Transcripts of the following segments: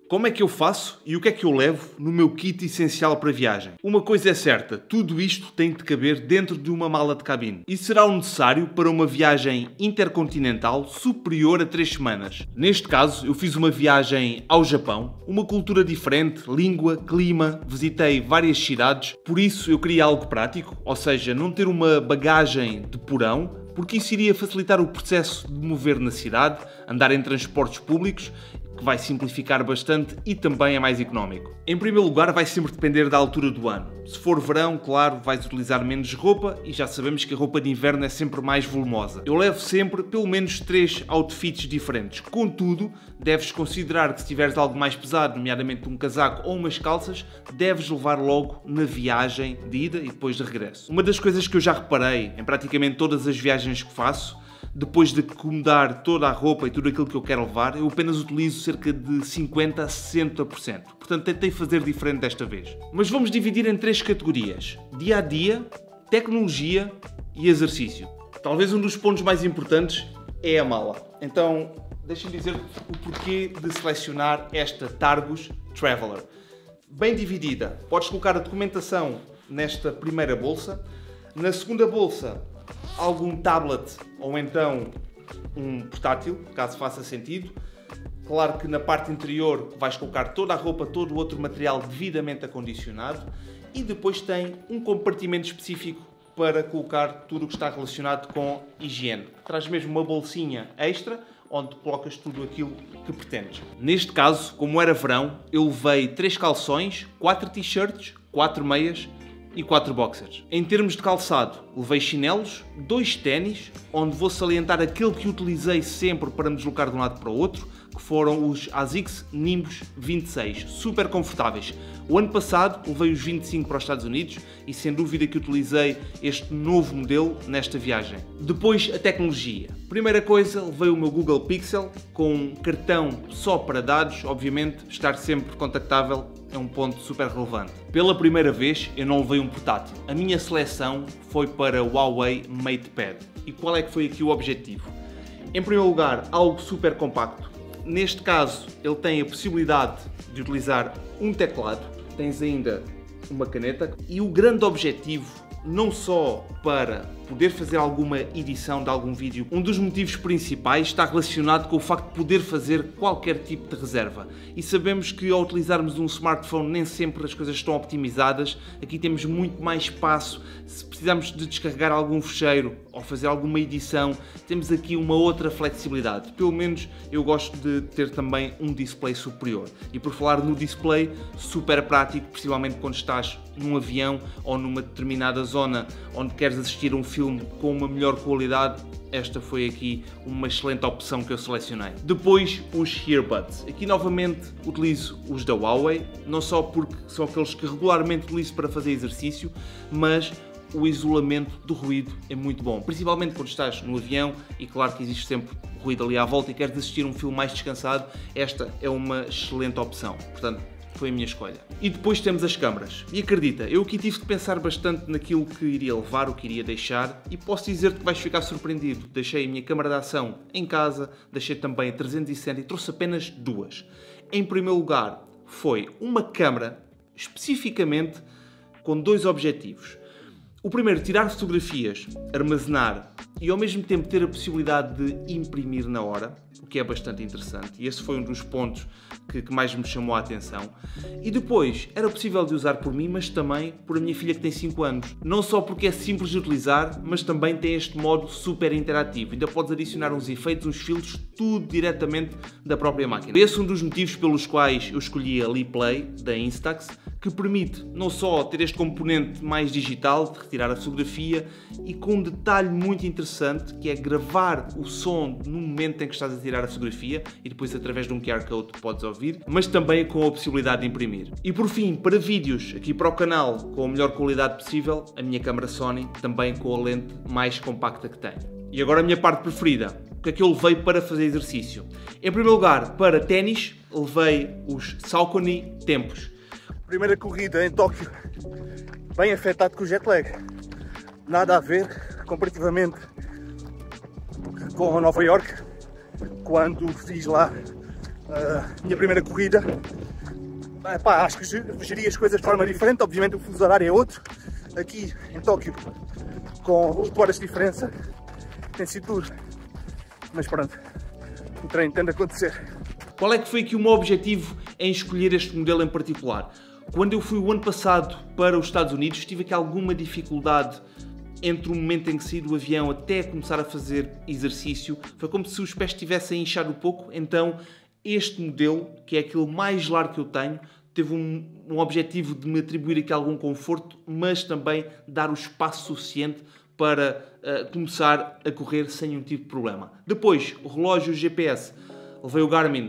Como é que eu faço e o que é que eu levo no meu kit essencial para viagem? Uma coisa é certa, tudo isto tem de caber dentro de uma mala de cabine. E será o necessário para uma viagem intercontinental superior a 3 semanas. Neste caso, eu fiz uma viagem ao Japão, uma cultura diferente, língua, clima, visitei várias cidades, por isso eu queria algo prático, ou seja, não ter uma bagagem de porão, porque isso iria facilitar o processo de mover na cidade, andar em transportes públicos, que vai simplificar bastante e também é mais económico. Em primeiro lugar, vai sempre depender da altura do ano. Se for verão, claro, vais utilizar menos roupa e já sabemos que a roupa de inverno é sempre mais volumosa. Eu levo sempre pelo menos 3 outfits diferentes. Contudo, deves considerar que se tiveres algo mais pesado, nomeadamente um casaco ou umas calças, deves levar logo na viagem de ida e depois de regresso. Uma das coisas que eu já reparei em praticamente todas as viagens que faço, depois de acomodar toda a roupa e tudo aquilo que eu quero levar, eu apenas utilizo cerca de 50% a 60%. Portanto, tentei fazer diferente desta vez. Mas vamos dividir em 3 categorias: dia a dia, tecnologia e exercício. Talvez um dos pontos mais importantes é a mala. Então, deixem-me dizer o porquê de selecionar esta Targus Traveler. Bem dividida. Podes colocar a documentação nesta primeira bolsa. Na segunda bolsa, algum tablet ou então um portátil, caso faça sentido. Claro que na parte interior vais colocar toda a roupa, todo o outro material devidamente acondicionado e depois tem um compartimento específico para colocar tudo o que está relacionado com higiene. Traz mesmo uma bolsinha extra onde colocas tudo aquilo que pretendes. Neste caso, como era verão, eu levei 3 calções, 4 t-shirts, 4 meias e 4 boxers. Em termos de calçado, levei chinelos, 2 ténis, onde vou salientar aquele que utilizei sempre para me deslocar de um lado para o outro, que foram os ASICS Nimbus 26, super confortáveis. O ano passado levei os 25 para os Estados Unidos e sem dúvida que utilizei este novo modelo nesta viagem. Depois, a tecnologia. Primeira coisa, levei o meu Google Pixel com um cartão só para dados, obviamente estar sempre contactável é um ponto super relevante. Pela primeira vez eu não levei um portátil. A minha seleção foi para o Huawei MatePad. E qual é que foi aqui o objetivo? Em primeiro lugar, algo super compacto. Neste caso, ele tem a possibilidade de utilizar um teclado, tens ainda uma caneta e o grande objetivo, não só para poder fazer alguma edição de algum vídeo, um dos motivos principais está relacionado com o facto de poder fazer qualquer tipo de reserva. E sabemos que ao utilizarmos um smartphone nem sempre as coisas estão optimizadas, aqui temos muito mais espaço. Se precisarmos de descarregar algum fecheiro ou fazer alguma edição, temos aqui uma outra flexibilidade. Pelo menos eu gosto de ter também um display superior. E por falar no display, super prático, principalmente quando estás num avião ou numa determinada zona onde queres assistir a um filme com uma melhor qualidade, esta foi aqui uma excelente opção que eu selecionei. Depois, os earbuds. Aqui novamente utilizo os da Huawei, não só porque são aqueles que regularmente utilizo para fazer exercício, mas o isolamento do ruído é muito bom, principalmente quando estás no avião e claro que existe sempre ruído ali à volta e queres assistir um filme mais descansado, esta é uma excelente opção. Portanto, foi a minha escolha. E depois temos as câmaras. E acredita, eu aqui tive de pensar bastante naquilo que iria levar, o que iria deixar, e posso dizer-te que vais ficar surpreendido. Deixei a minha câmara de ação em casa, deixei também a 360 e trouxe apenas 2. Em primeiro lugar, foi uma câmara especificamente com 2 objetivos. O primeiro, tirar fotografias, armazenar e ao mesmo tempo ter a possibilidade de imprimir na hora, o que é bastante interessante. E esse foi um dos pontos que mais me chamou a atenção. E depois, era possível de usar por mim, mas também por a minha filha que tem 5 anos. Não só porque é simples de utilizar, mas também tem este modo super interativo. Ainda podes adicionar uns efeitos, uns filtros, tudo diretamente da própria máquina. Esse é um dos motivos pelos quais eu escolhi a Liplay da Instax, que permite não só ter este componente mais digital, de retirar a fotografia, e com um detalhe muito interessante, que é gravar o som no momento em que estás a tirar a fotografia, e depois através de um QR Code podes ouvir, mas também com a possibilidade de imprimir. E por fim, para vídeos, aqui para o canal, com a melhor qualidade possível, a minha câmera Sony, também com a lente mais compacta que tenho. E agora a minha parte preferida, o que é que eu levei para fazer exercício? Em primeiro lugar, para ténis, levei os Saucony Tempos. Primeira corrida em Tóquio, bem afetado com o jet lag. Nada a ver comparativamente com Nova York, quando fiz lá Minha primeira corrida. Acho que geria as coisas de forma diferente. Obviamente o fuso horário é outro. Aqui em Tóquio, com 8 horas de diferença, tem sido duro. Mas pronto, o treino tende a acontecer. Qual é que foi aqui o meu objetivo em escolher este modelo em particular? Quando eu fui o ano passado para os Estados Unidos, tive aqui alguma dificuldade entre o momento em que saí do avião até começar a fazer exercício. Foi como se os pés estivessem a inchar um pouco, então este modelo, que é aquele mais largo que eu tenho, teve um objetivo de me atribuir aqui algum conforto, mas também dar o espaço suficiente para começar a correr sem nenhum tipo de problema. Depois, o relógio GPS, levei o Garmin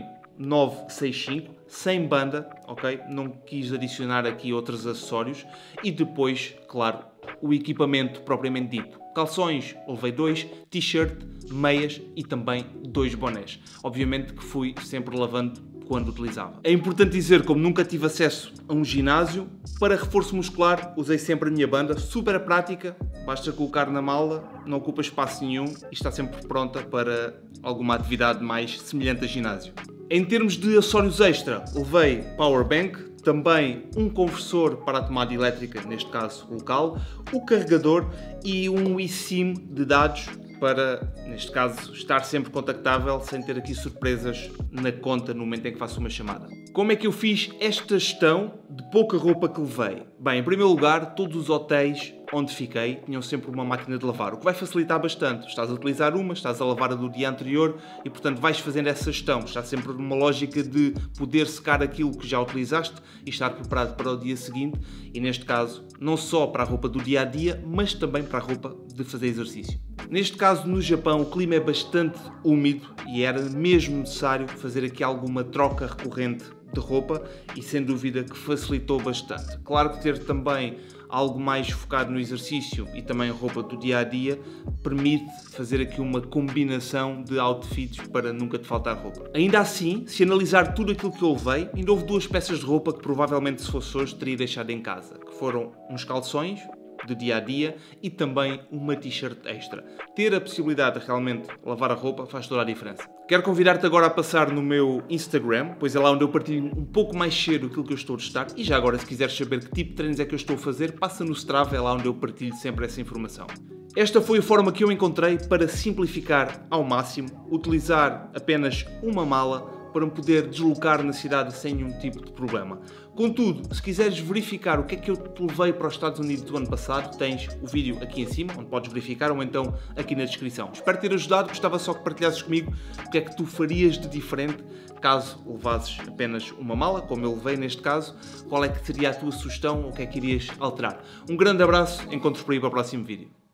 965, sem banda, ok? Não quis adicionar aqui outros acessórios. E depois, claro, o equipamento propriamente dito. Calções, levei 2, t-shirt, meias e também 2 bonés. Obviamente que fui sempre lavando quando utilizava. É importante dizer, como nunca tive acesso a um ginásio, para reforço muscular usei sempre a minha banda, super prática, basta colocar na mala, não ocupa espaço nenhum e está sempre pronta para alguma atividade mais semelhante a ginásio. Em termos de acessórios extra, levei powerbank, também um conversor para a tomada elétrica, neste caso local, o carregador e um eSIM de dados para, neste caso, estar sempre contactável sem ter aqui surpresas na conta no momento em que faço uma chamada. Como é que eu fiz esta gestão de pouca roupa que levei? Bem, em primeiro lugar, todos os hotéis onde fiquei tinham sempre uma máquina de lavar, o que vai facilitar bastante. Estás a utilizar uma, estás a lavar a do dia anterior e, portanto, vais fazendo essa gestão. Está sempre numa lógica de poder secar aquilo que já utilizaste e estar preparado para o dia seguinte e, neste caso, não só para a roupa do dia-a-dia, mas também para a roupa de fazer exercício. Neste caso, no Japão, o clima é bastante úmido e era mesmo necessário fazer aqui alguma troca recorrente de roupa e sem dúvida que facilitou bastante. Claro que ter também algo mais focado no exercício e também roupa do dia-a-dia permite fazer aqui uma combinação de outfits para nunca te faltar roupa. Ainda assim, se analisar tudo aquilo que eu levei, ainda houve 2 peças de roupa que provavelmente se fosse hoje teria deixado em casa, que foram uns calções de dia-a-dia e também uma t-shirt extra. Ter a possibilidade de realmente lavar a roupa faz toda a diferença. Quero convidar-te agora a passar no meu Instagram, pois é lá onde eu partilho um pouco mais cedo aquilo que eu estou a testar. E já agora, se quiseres saber que tipo de treinos é que eu estou a fazer, passa no Strava, é lá onde eu partilho sempre essa informação. Esta foi a forma que eu encontrei para simplificar ao máximo, utilizar apenas uma mala para me poder deslocar na cidade sem nenhum tipo de problema. Contudo, se quiseres verificar o que é que eu te levei para os Estados Unidos do ano passado, tens o vídeo aqui em cima, onde podes verificar, ou então aqui na descrição. Espero ter ajudado, gostava só que partilhasses comigo o que é que tu farias de diferente caso levasses apenas uma mala, como eu levei neste caso, qual é que seria a tua sugestão, ou o que é que irias alterar. Um grande abraço, encontro-vos por aí para o próximo vídeo.